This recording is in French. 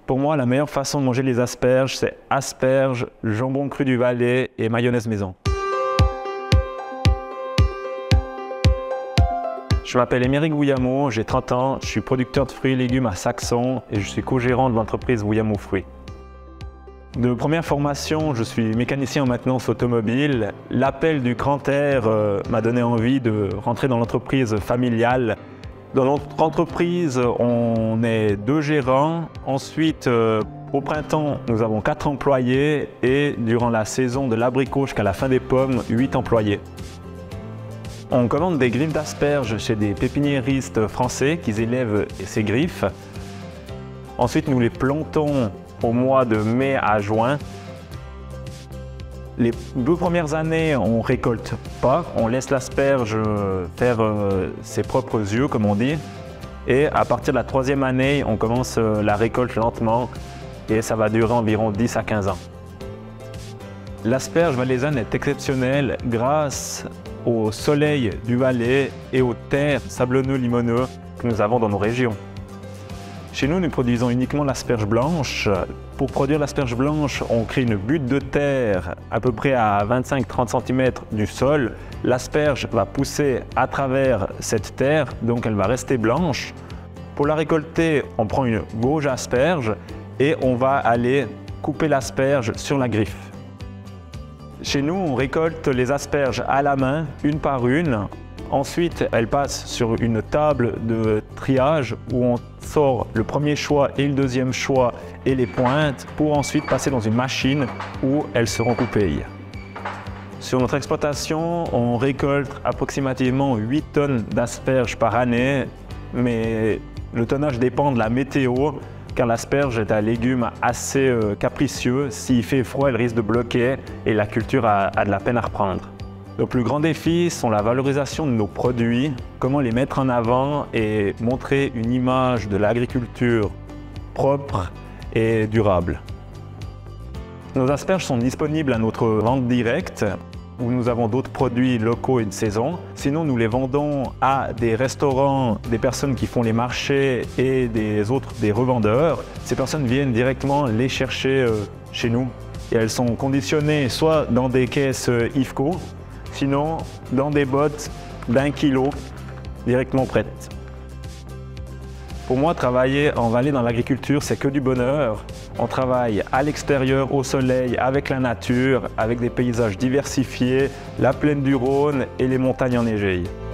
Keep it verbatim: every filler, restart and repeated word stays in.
Pour moi, la meilleure façon de manger les asperges, c'est asperges, jambon cru du Valais et mayonnaise maison. Je m'appelle Émeric Bouillamot, j'ai trente ans, je suis producteur de fruits et légumes à Saxon et je suis co-gérant de l'entreprise Bouillamot Fruits. De première formation, je suis mécanicien en maintenance automobile. L'appel du grand air euh, m'a donné envie de rentrer dans l'entreprise familiale. Dans notre entreprise, on est deux gérants. Ensuite, euh, au printemps, nous avons quatre employés et durant la saison de l'abricot jusqu'à la fin des pommes, huit employés. On commande des griffes d'asperges chez des pépiniéristes français qui élèvent ces griffes. Ensuite, nous les plantons au mois de mai à juin. Les deux premières années, on ne récolte pas, on laisse l'asperge faire euh, ses propres yeux, comme on dit. Et à partir de la troisième année, on commence euh, la récolte lentement et ça va durer environ dix à quinze ans. L'asperge valaisanne est exceptionnelle grâce au soleil du Valais et aux terres sablonneux-limoneux que nous avons dans nos régions. Chez nous, nous produisons uniquement l'asperge blanche. Pour produire l'asperge blanche, on crée une butte de terre à peu près à vingt-cinq à trente centimètres du sol. L'asperge va pousser à travers cette terre, donc elle va rester blanche. Pour la récolter, on prend une gauge asperge et on va aller couper l'asperge sur la griffe. Chez nous, on récolte les asperges à la main, une par une. Ensuite, elles passent sur une table de triage où on sort le premier choix et le deuxième choix et les pointes pour ensuite passer dans une machine où elles seront coupées. Sur notre exploitation, on récolte approximativement huit tonnes d'asperges par année, mais le tonnage dépend de la météo car l'asperge est un légume assez capricieux. S'il fait froid, elle risque de bloquer et la culture a, a de la peine à reprendre. Nos plus grands défis sont la valorisation de nos produits, comment les mettre en avant et montrer une image de l'agriculture propre et durable. Nos asperges sont disponibles à notre vente directe, où nous avons d'autres produits locaux et de saison. Sinon, nous les vendons à des restaurants, des personnes qui font les marchés et des autres, des revendeurs. Ces personnes viennent directement les chercher chez nous. Et elles sont conditionnées soit dans des caisses I F C O, sinon dans des bottes d'un kilo directement prêtes. Pour moi, travailler en Valais dans l'agriculture, c'est que du bonheur. On travaille à l'extérieur, au soleil, avec la nature, avec des paysages diversifiés, la plaine du Rhône et les montagnes enneigées.